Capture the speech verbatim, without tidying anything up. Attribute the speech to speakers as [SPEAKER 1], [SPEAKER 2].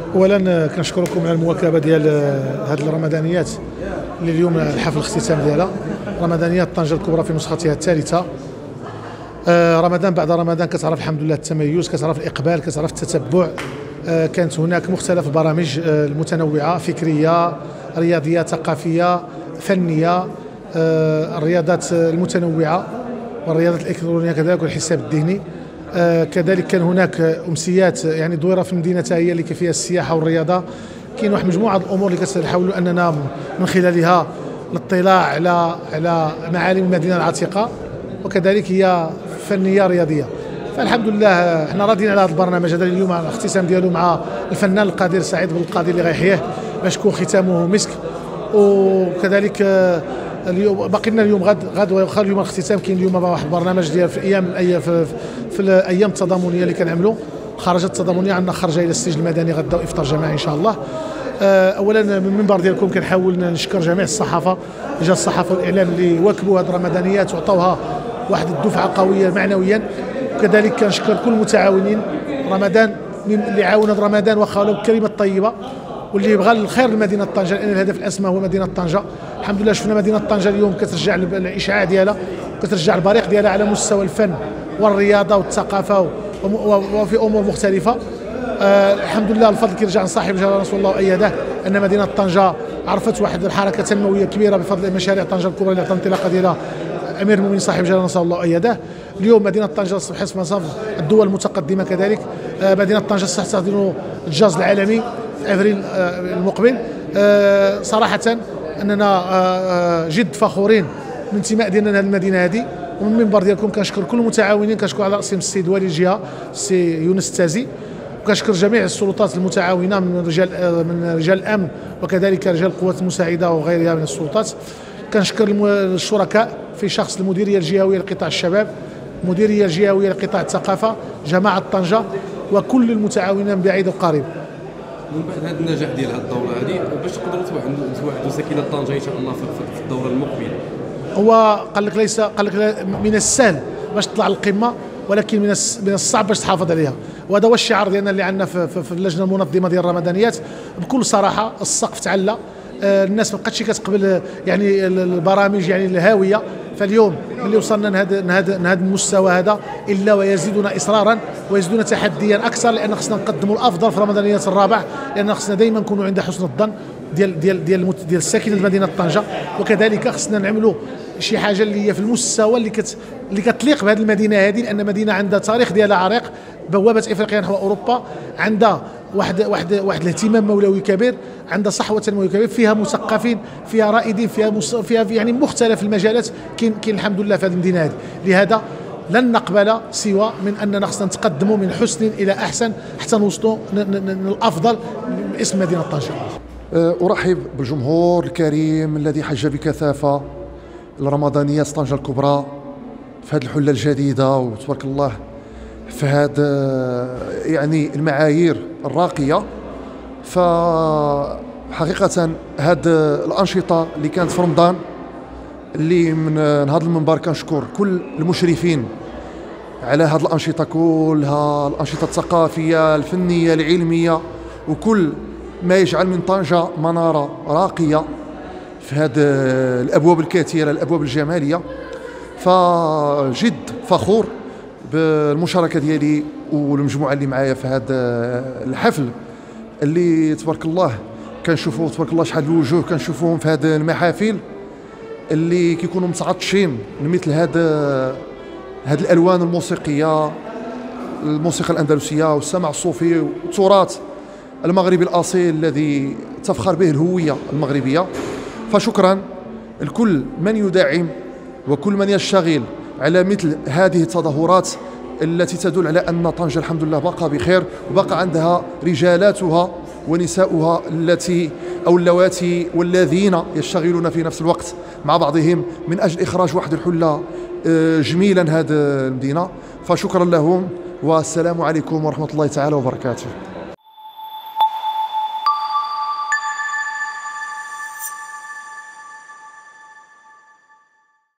[SPEAKER 1] اولا كنشكركم على المواكبه ديال هذه الرمضانيات اللي اليوم الحفل الاختتام ديالها رمضانيات طنجة الكبرى في نسختها الثالثه. آه رمضان بعد رمضان كتعرف الحمد لله التميز، كتعرف الاقبال، كتعرف التتبع. آه كانت هناك مختلف البرامج آه المتنوعه، فكريه، رياضيه، ثقافيه، فنيه، آه الرياضات المتنوعه والرياضات الالكترونيه كذلك والحساب الذهني. آه كذلك كان هناك امسيات يعني دويره في المدينه هي اللي فيها السياحه والرياضه. كاين واحد مجموعه الامور اللي كنحاولوا اننا من خلالها الاطلاع على على معالم المدينه العتيقه، وكذلك هي فنيه رياضيه. فالحمد لله احنا راضيين على هذا البرنامج هذا اليوم، على الاختتام ديالو مع الفنان القدير سعيد بن القادر اللي غيحييه باش تكون ختامه مسك. وكذلك اليوم باقي لنا اليوم غد غد واخا اليوم الاختتام كاين اليوم واحد البرنامج ديال في ايام الايام في, في الايام التضامنيه اللي كنعملوا خرجت التضامنيه. عندنا خرجه الى السجن المدني غدا وافطار جماعي ان شاء الله. اولا من المنبر ديالكم كنحاول نشكر جميع الصحافه، رجال الصحافه والاعلام اللي واكبوا هذه الرمضانيات وعطوها واحد الدفعه قويه معنويا. وكذلك كنشكر كل المتعاونين رمضان اللي عاونوا رمضان واخا لو بكلمه طيبه، واللي بغى الخير لمدينه طنجه، لان الهدف الاسمى هو مدينه طنجه. الحمد لله شفنا مدينه طنجه اليوم كترجع الاشعاع ديالها، كترجع البريق ديالها على مستوى الفن والرياضه والثقافه وفي امور مختلفه. آه الحمد لله الفضل كيرجع لصاحب جلاله رسول الله وايده، ان مدينه طنجه عرفت واحد الحركه تنمويه كبيره بفضل مشاريع طنجه الكبرى اللي عطى الانطلاقه ديالها امير المؤمنين صاحب جلاله رسول الله وايده. اليوم مدينه طنجه اصبحت مصاف الدول المتقدمه كذلك. آه مدينه طنجه ستحتضن الجاز العالمي في افريل آه المقبل. آه صراحه اننا آه جد فخورين بالانتماء ديالنا لهذه المدينه هذه. ومن المنبر ديالكم كنشكر كل المتعاونين، كنشكر على راسهم السيد والي الجهه السي يونس التازي، وكنشكر جميع السلطات المتعاونه من رجال من رجال الامن وكذلك رجال القوات المساعده وغيرها من السلطات. كنشكر الشركاء في شخص المديريه الجهويه لقطاع الشباب، المديريه الجهويه لقطاع الثقافه، جماعه طنجه وكل المتعاونين من بعيد وقريب.
[SPEAKER 2] من بعد هذا النجاح ديال هذه الدوره هذه باش تقدروا توعدوا ساكنه طنجه ان شاء الله في الدوره المقبله؟
[SPEAKER 1] هو قال لك ليس قال لك من السهل باش تطلع للقمه، ولكن من من الصعب باش تحافظ عليها. وهذا هو الشعار ديالنا اللي عندنا في, في, في اللجنه المنظمه ديال الرمضانيات. بكل صراحه السقف تعلى، آه الناس ما بقاتش كتقبل يعني البرامج يعني الهاويه. فاليوم ملي وصلنا لهذا لهذا المستوى هذا الا ويزيدنا اصرارا ويزيدنا تحديا اكثر، لان خصنا نقدموا الافضل في رمضانيات الرابع، لان خصنا دائما نكونوا عند حسن الظن ديال ديال ديال ديال الساكنه مدينه طنجه. وكذلك خصنا نعملوا شي حاجه اللي هي في المستوى اللي كت اللي كتليق بهذه المدينه هذه، لان مدينه عندها تاريخ ديالها عريق، بوابه افريقيا نحو اوروبا، عندها واحد واحد واحد الاهتمام مولوي كبير، عندها صحوه تنمويه كبير، فيها مثقفين، فيها رائدين، فيها مص... فيها يعني مختلف المجالات كاين كاين الحمد لله في هذه المدينه هذه. لهذا لن نقبل سوى من اننا خصنا نتقدموا من حسن الى احسن حتى نوصلوا للافضل باسم مدينه طنجه.
[SPEAKER 3] ارحب بالجمهور الكريم الذي حج بكثافه الرمضانيات طنجة الكبرى في هذه الحلة الجديدة، وتبارك الله في هذا يعني المعايير الراقية. فحقيقة هذه الأنشطة اللي كانت في رمضان اللي من هذا المنبر كنشكر كل المشرفين على هذه الأنشطة كلها، الأنشطة الثقافية الفنية العلمية وكل ما يجعل من طنجة منارة راقية في هذه الابواب الكثيره، الابواب الجماليه. فجد فخور بالمشاركه ديالي والمجموعه اللي معايا في هذا الحفل اللي تبارك الله كنشوفوا تبارك الله شحال الوجوه كنشوفوهم في هذه المحافل اللي كيكونوا متعطشين لمثل هذا هذه الالوان الموسيقيه، الموسيقى الاندلسيه والسمع الصوفي والتراث المغربي الاصيل الذي تفخر به الهويه المغربيه. فشكرا لكل من يدعم وكل من يشتغل على مثل هذه التظاهرات التي تدل على أن طنجة الحمد لله بقى بخير، وبقى عندها رجالاتها ونساؤها التي أو اللواتي والذين يشتغلون في نفس الوقت مع بعضهم من أجل إخراج واحد الحلة جميلا هذه المدينة. فشكرا لهم والسلام عليكم ورحمة الله تعالى وبركاته.